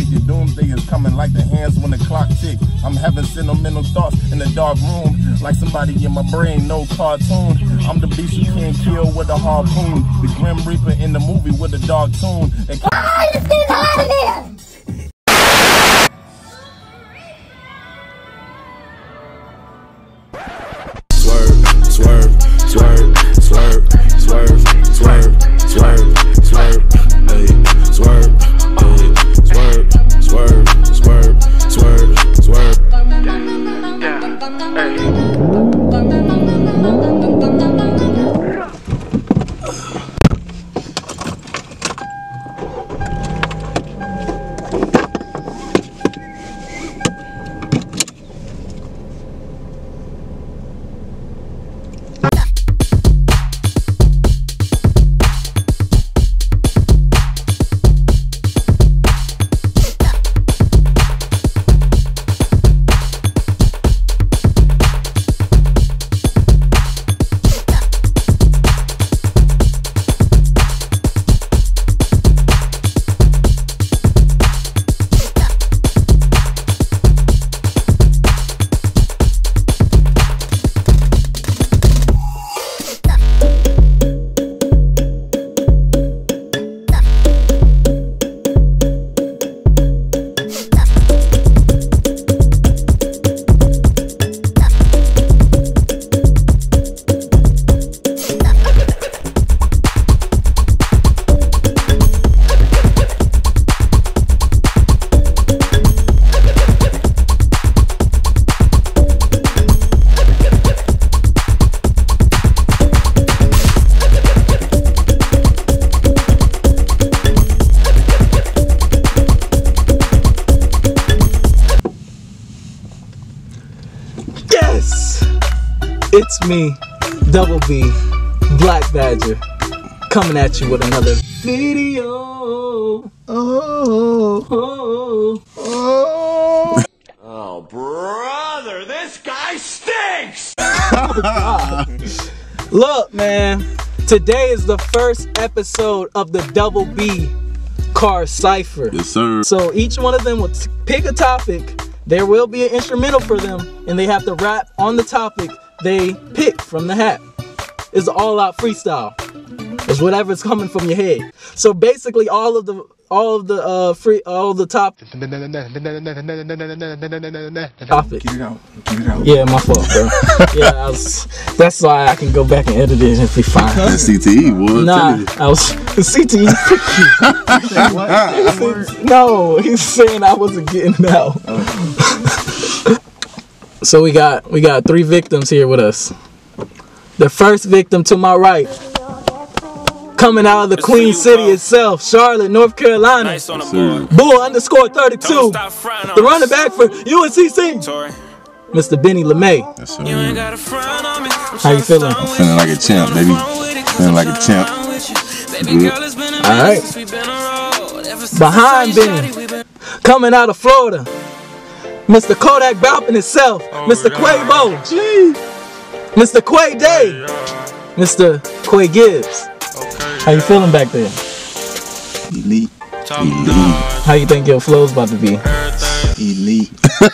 Your doomsday is coming like the hands when the clock tick. I'm having sentimental thoughts in the dark room, like somebody in my brain, no cartoon. I'm the beast you can't kill with a harpoon. The Grim Reaper in the movie with a dark tune. Let's get out of here! Swerve, swerve, swerve, swerve, swerve, swerve, swerve, swerve, hey, swerve, hey, swerve, swerve, swerve, swerve, swerve. Yeah, hey. It's me, Double B, Black Badger, coming at you with another video. Oh, brother, this guy stinks! Oh, God. Look, man, today is the first episode of the Double B Car Cypher. Yes, sir. So each one of them will pick a topic. There will be an instrumental for them, and they have to rap on the topic they pick from the hat. It's all out freestyle. It's whatever's coming from your head. So basically, all of the top topic. Get it out. Get it out. Yeah, my fault, bro. Yeah, that's why I can go back and edit it and be fine. That's CTE, boy. Nah, I was CTE. No, he's saying I wasn't getting out. So we got 3 victims here with us. The first victim to my right, coming out of the Queen City itself, Charlotte, North Carolina. Nice on the board. Bull_32. The running back for UNCC. Mr. Benny LeMay. Yes, sir. How you feeling? I'm feeling like a champ, baby. Feeling like a champ. Good. Alright. Behind Benny, coming out of Florida, Mr. Kodak Balpin himself, Mr. Quavo, Mr. Quay Day, Mr. Quay Gibbs. How you feeling back there? Elite. How you think your flow's about to be? Elite.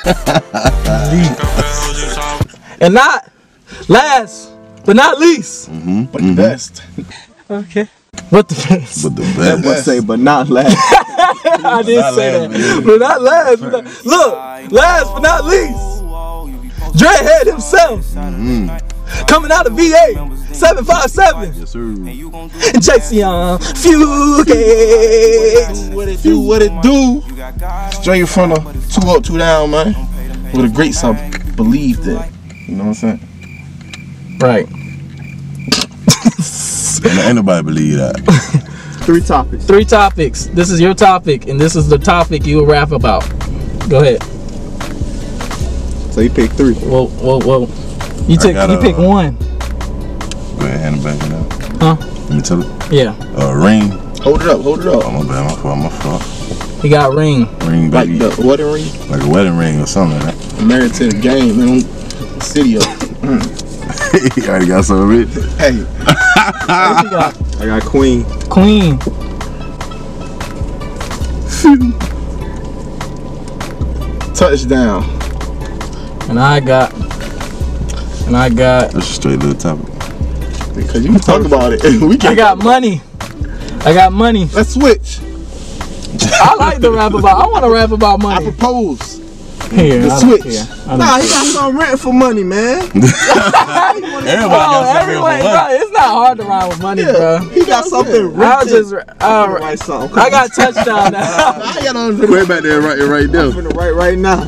And not last, but not least. But the best. Okay. But the best. But the best. That say, but not last. I didn't say that. But not last. Look, last but not least. Dreadhead himself. Coming out of VA 757. Yes, sir. Jason Fugate. What it do? Straight from the 2 up, 2 down, man. With a great song, believed it. You know what I'm saying? Right. Ain't nobody believe that. 3 topics. 3 topics. This is your topic, and this is the topic you will rap about. Go ahead. So you pick 3. Whoa. You pick one. Go ahead, hand it back now. Huh? Let me tell it. Yeah. Ring. Hold it up. Oh, my bad, my fault. He got ring. Ring, Like baby. the wedding ring. Like a wedding ring or something like that. I'm married to the game, man. City up. You already got some of it. Hey. What you got? I got Queen. Queen. Touchdown. And I got. That's straight to the topic. Because you can talk about it. We can. I got money. Let's switch. I like to rap about. I want to rap about I money. propose. Here, The I don't switch. care. I don't Nah, care. he got something written for money, man. Everybody got something Everyone, for bro, it's not hard to rhyme with money, Yeah, bro. he got something written. I was just, Write something. I got touchdown now. I got on Way back there, right there. I'm finna write right now.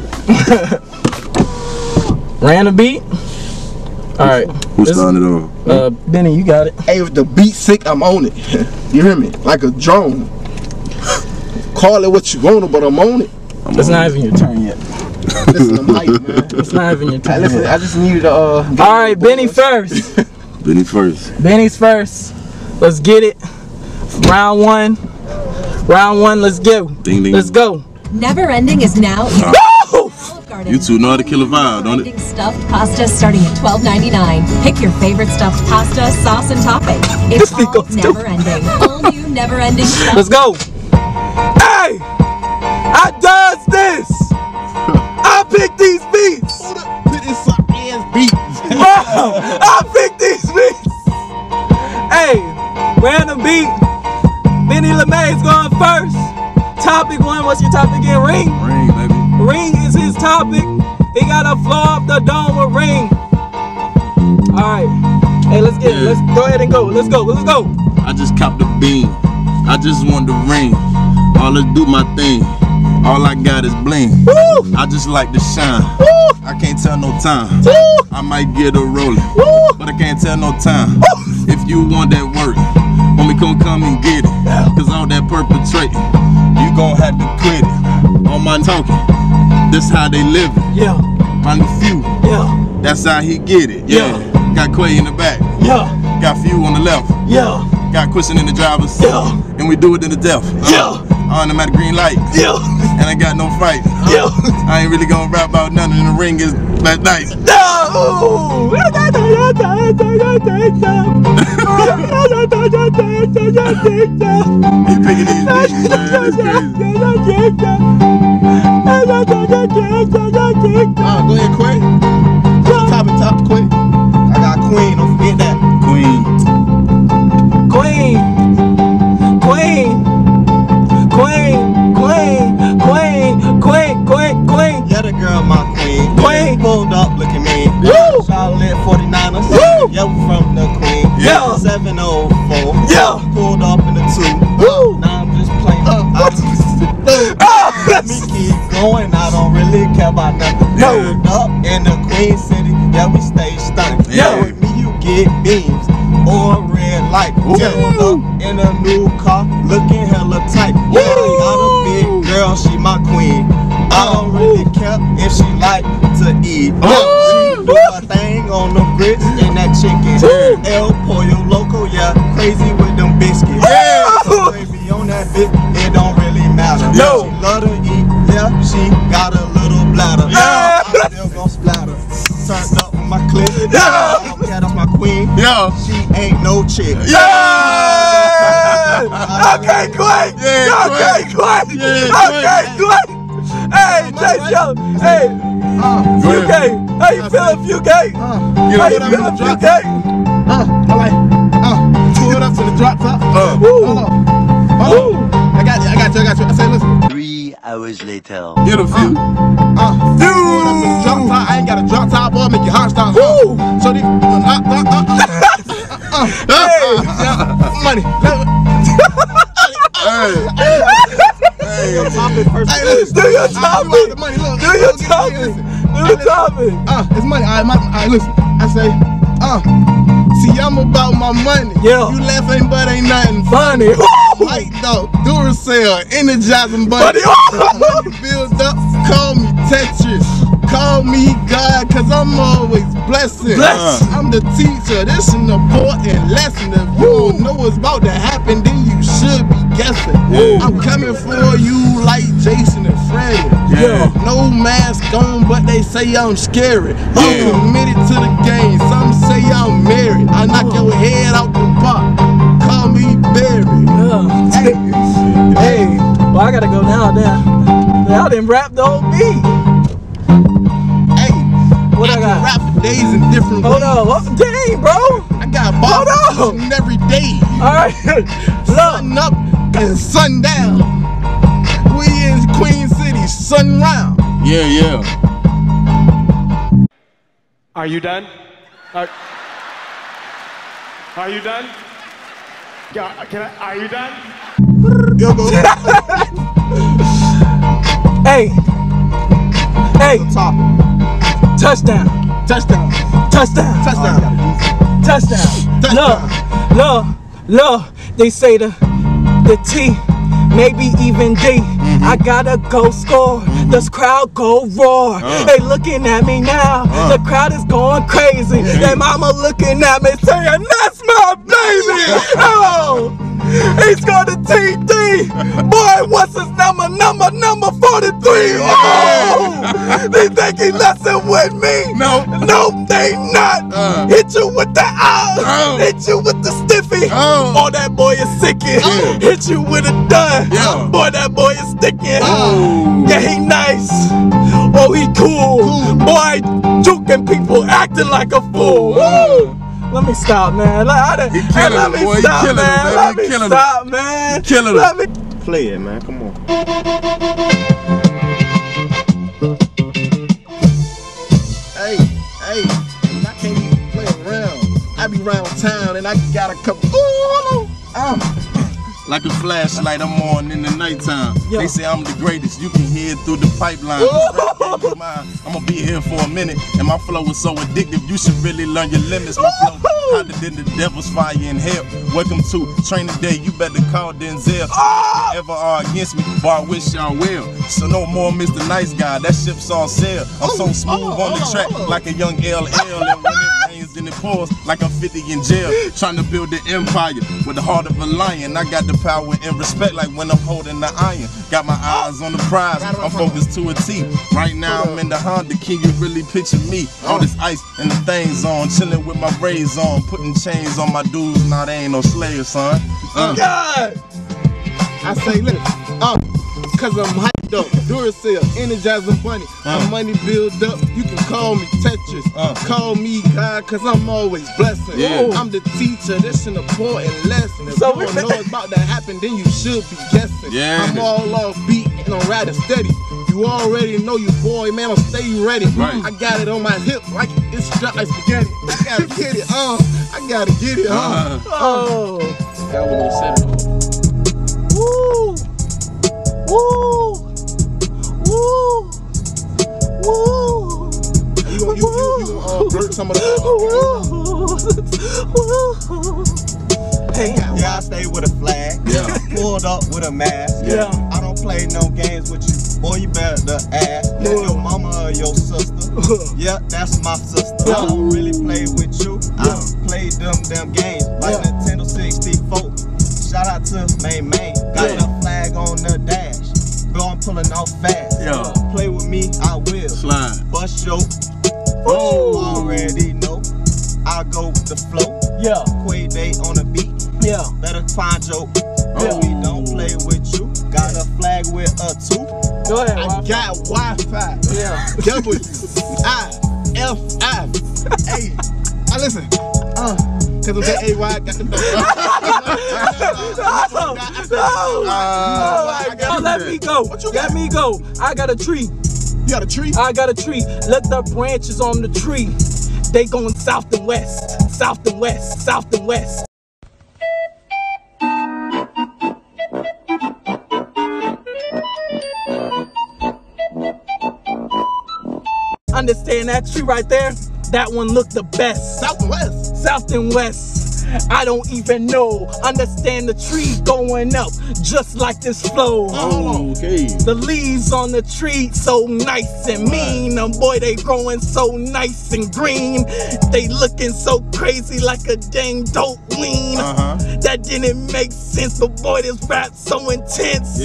Ran a beat. All right. Who This- started it off? Benny, you got it. Hey, if the beat sick, I'm on it. You hear me? Like a drone. Call it what you want, but I'm on it. It's not even your turn yet. Listen, I'm hyped, man. It's not even your Hey, turn listen, yet. I just needed to All right, Benny first. Benny first. Benny's first. Let's get it. Round one. Let's go. Ding, ding. Let's go. Never Ending is now in Olive Garden. You two know how to kill a vibe, don't it? Stuffed pasta starting at $12.99. Pick your favorite stuffed pasta, sauce, and topping. It's This thing all goes Never Ending. All new Never Ending stuff. Let's go. Hey! I does this! I picked these beats! It's some ass beats. I picked these beats! Hey, random beat. Benny LeMay's going first. Topic one, what's your topic again? Ring. Ring, baby. Ring is his topic. He got a floor off the dome with ring. Alright. Hey, let's get it. Let's go ahead and go. Let's go. I just copped the beam. I just want the ring. All let's do my thing. All I got is bling. Woo! I just like to shine. Woo! I can't tell no time. Woo! I might get a rolling, Woo! but I can't tell no time. If you want that work, when we come and get it. Cause all that perpetrating, you gon' have to quit it. All my talking, this how they live it. Yeah. Find a few, Yeah. that's how he get it. Yeah. Got Quay in the back, Yeah. got few on the left. Yeah. Got Christian in the driver's Yeah. and we do it to the death. Yeah. On them at green light, Yeah. and I got no fight. Yeah. I ain't really gonna rap about nothing in the ring is that night. No! He picking these beats, man. That's crazy. Go ahead, Quay. Top, Quay. I got Queen, don't forget that. Queen. Queen. Yeah, the girl, my queen. Queen. Pulled up, look at me. Woo! Charlotte 49ers. Woo! Yeah, we from the Queen. Yeah. 704. Yeah. Pulled up in the 2. Woo! Now I'm just playing. Oh, Me keep going, I don't really care about nothing. Yeah. Pulled up in the Queen City. Yeah, we stay stunning. Yeah. With me, you get beams or a red light. Pulled up in a new car, looking hella tight. Yeah, got a big girl, she my queen. I don't really care if she like to eat. She do her thing on the grits and that chicken. El Pollo Loco, yeah, crazy with them biscuits. Yeah. So baby, on that bit, it don't really matter. Yo. She love to eat, yeah, she got a little bladder. Yeah. I'm still gon' splatter. Turned up with my clip. Yeah. Yeah, that's my queen. Yo. She ain't no chick. Yeah. Okay, Quay. Yeah, Okay, Quay. Yeah, Okay, Quay. Hey, Chase, yo. Hey, Go UK. ahead. How you feeling, UK? Get How you up. feeling, UK? I like, pull it up to the drop top. Woo. Hold on. I got you. I say, listen. 3 hours later. Get a few. Pull it up to the drop top. I ain't got a drop top, boy. Make your heart stop. Woo. So the, money. Hey. Topic first. Do your topic. The money. Look, Do your topic. Do your topic. It's money. All right, listen. I say, see, I'm about my money. Yeah. You laughing, but ain't nothing Funny. Light though, Duracell, energizing buddy. Money build up, call me Tetris. Call me God, cause I'm always blessing. Bless. I'm the teacher, this an important lesson. If you don't know what's about to happen, then you should be guessing. I'm coming for you like Jason and Freddy. Yeah. No mask on, but they say I'm scary. Yeah. I'm committed to the game, some say I'm married. I knock your head out the pot, call me Barry. Hey, well, I gotta go now. Y'all didn't rap the whole beat. What I got? Rap for days in different Hold ways. on. What? Dang, bro. I got bars every day. All right. Sun up and sun down. We in Queen City, sun round. Yeah, yeah. Are you done? Are you done? Are you done? Go. Hey. Top. Touchdown. Touchdown. Look. They say the T, maybe even D. I gotta go score. This crowd go roar. They looking at me now. The crowd is going crazy. Their mama looking at me saying, "That's my baby." Oh, he's got a TD. Boy, what's his number? Number 43. Oh, they think he messing with me. No, they not. Hit you with the hit you with the stiffy. Oh, that boy is sickin'. Hit you with a dun. Boy, that boy is sticking. Yeah, he nice. Oh, he cool. Boy, juking people, acting like a fool. Woo. Let me stop, man. Let me stop, man. Let me Play it, man. Come on. Hey, I can't even play around. I be round town and I got a couple. like a flashlight I'm on in the nighttime. Yo. They say I'm the greatest, you can hear it through the pipeline. I'm gonna be here for a minute, and my flow is so addictive, you should really learn your limits. My flow hotter than the devil's fire in hell. Welcome to training day, you better call Denzel. Ever are against me, but I wish y'all will. So no more Mr. Nice Guy, that ship's on sail. I'm so smooth on the track, like a young LL, and when it rains and it pours, like I'm 50 in jail. Trying to build an empire with the heart of a lion. I got the power and respect like when I'm holding the iron. Got my eyes on the prize, I'm focused to a T. Right now I'm in the Honda, can you really picture me? All this ice and the things on, chilling with my braids on, putting chains on my dudes, nah they ain't no slaves, son. God! I say, look, cause I'm hyped up, Duracell, Energizer Bunny, my money build up, you can call me Tetris, call me God, cause I'm always blessing. I'm the teacher, this an important lesson. If you don't know it's about to happen, then you should be guessing. I'm all off beat and I'm riding steady. You already know you boy, man, I'll stay ready. I got it on my hip like it's strapped like spaghetti. I gotta get it, I gotta get it, Oh. That was gonna set it. Woo! Woo! Woo! Woo! You blurt some of the Hey, I stay with a flag. Pulled up with a mask. I don't play no games with you. Boy, you better ask. That's your mama or your sister. Yeah, that's my sister. I don't really play with you. I don't play them games like Nintendo 64. Shout out to Main. Got the flag on the dash. Bro, I'm pulling off fast. Play with me, I will. Slide. Bust your. Already know. I go with the flow. Quay Day on the beat. Better find your. We don't play with you. Got a flag with a 2. Go ahead. I got Wi-Fi. W-I-F-I. Hey, listen. Cause of that AY, got the let me go. What you Let me go. I got a tree. You got a tree? I got a tree. Look the branches on the tree. They going south and west. South and west. South and west. Understand that tree right there? That one looked the best. South and west. South and west. I don't even know. Understand the tree going up just like this flow. The leaves on the tree so nice and mean. Boy, they growing so nice and green. They looking so crazy like a dang dope lean. That didn't make sense, but boy, this rap so intense.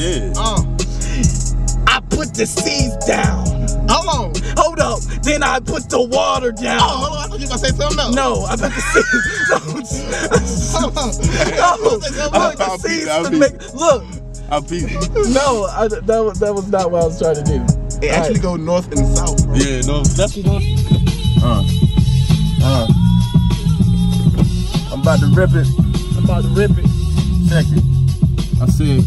I put the seeds down. Hold up. Then I put the water down. Hold on. I thought you were gonna say something else. No, I put the seeds. I put the seeds to make. Look. No, that was not what I was trying to do. It actually go north and south, bro. Yeah, no, that's north. I'm about to rip it. Check it. I said,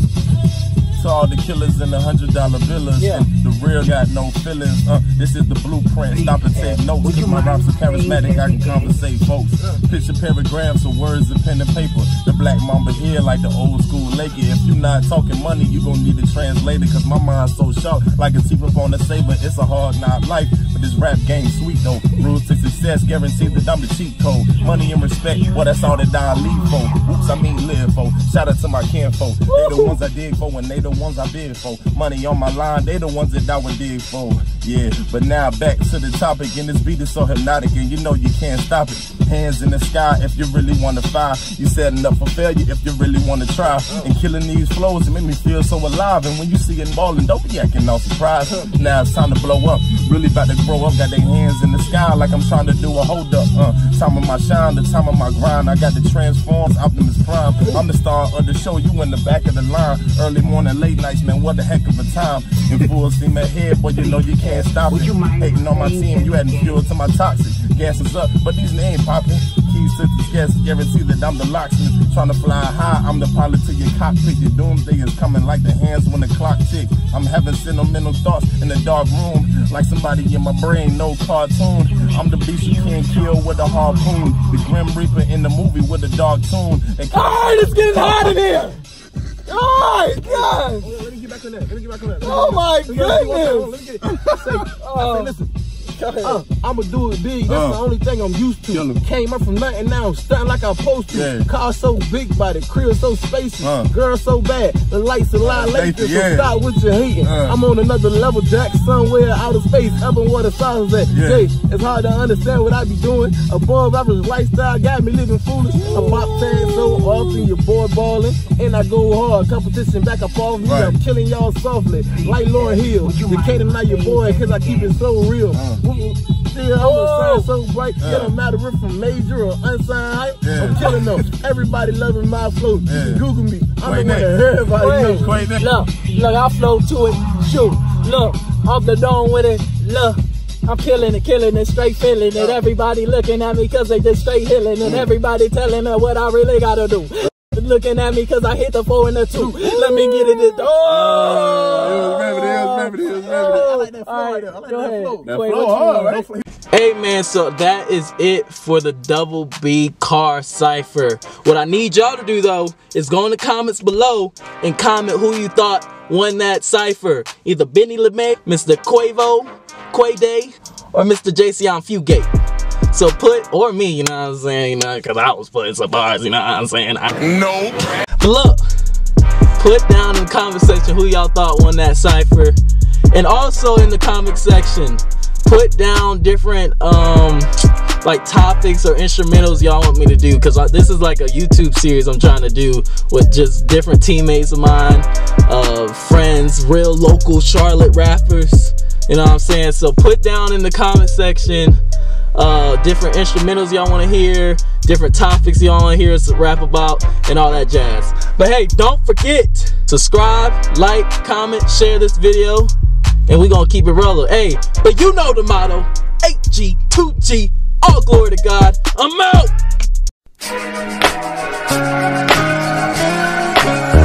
to all the killers and the $100 billers, and the real got no feelings. This is the blueprint. Stop and take notes. Cause my rhymes are charismatic, I can conversate, folks. Picture paragraphs of words and pen and paper. The black mamba here like the old school Laker. If you not talking money, you gon' need a translator. Cause my mind's so sharp, like a teeth up on a saber. It's a hard knock life, but this rap game sweet though. Rules to success, guarantee that I'm the cheat code. Money and respect, well that's all that I leave for. Oops, I mean live for. Shout out to my kinfolk. They the ones I dig for and they the ones I bid for. Money on my line, they the ones that I would dig for. Yeah, but now back to the topic, and this beat is so hypnotic, and you know you can't stop it. Hands in the sky if you really want to fire. You setting up for failure if you really want to try. And killing these flows, it make me feel so alive. And when you see it ballin', don't be acting all surprised. Now it's time to blow up, really about to grow up. Got their hands in the sky like I'm trying to do a hold up. Time of my shine, the time of my grind. I got the transforms, Optimus Prime. I'm the star of the show, you in the back of the line. Early morning, late nights, man, what a heck of a time. In full steam ahead, boy, you know you can't stop it. Hating on my team, you adding fuel to my toxic. Gas is up, but these names popping. Keys to the gas, guarantee that I'm the locksmith. Trying to fly high, I'm the pilot to your cockpit. Your doomsday is coming like the hands when the clock tick. I'm having sentimental thoughts in the dark room, like somebody in my brain, no cartoon. I'm the beast you can't kill with a harpoon. The Grim Reaper in the movie with a dark tune. Alright, it's getting hot in here! Alright, God! Let me get back on that. Oh my goodness! Listen. I'ma do it big. That's the only thing I'm used to. Came up from nothing, now I'm stunting like I'm supposed to. Car so big body, crib so spacious, girl so bad, the lights are line later. So stop with your hating. I'm on another level, Jack, somewhere out of space, heaven where the stars at. Jay, it's hard to understand what I be doing. Above average lifestyle got me living foolish. I'm pop tags so often, your boy balling, and I go hard. Competition back up off me, I'm killing y'all softly, like Lauryn Hill. You can't deny your boy, cause I keep it so real. I'm a so bright, it don't matter if I'm major or unsigned hype. I'm killing them. Everybody loving my flow. You can Google me. I'm the one that everybody knows. Look, I flow to it. Shoot, look, off the dome with it. Look, I'm killing it, straight feeling it. Everybody looking at me cause they just straight healing it. Everybody telling her what I really gotta do. Looking at me cause I hit the 4 and the 2. Let me get it. Hey man, so that is it for the Double B car cipher. What I need y'all to do though is go in the comments below and comment who you thought won that cipher. Either Benny LeMay, Mr. Quavo, Quayday, or Mr. Jason Fugate. So put, or me, you know what I'm saying, you know, cause I was putting some bars, you know what I'm saying. Nope. But look, put down in the comment section who y'all thought won that cipher. And also in the comment section, put down different like topics or instrumentals y'all want me to do, because this is like a YouTube series I'm trying to do with just different teammates of mine, friends, real local Charlotte rappers, you know what I'm saying. So put down in the comment section different instrumentals y'all want to hear, different topics y'all want to hear us rap about, and all that jazz. But hey, don't forget, subscribe, like, comment, share this video, and we're gonna keep it rolling. Hey, but you know the motto, 8G, 2G, all glory to God. I'm out.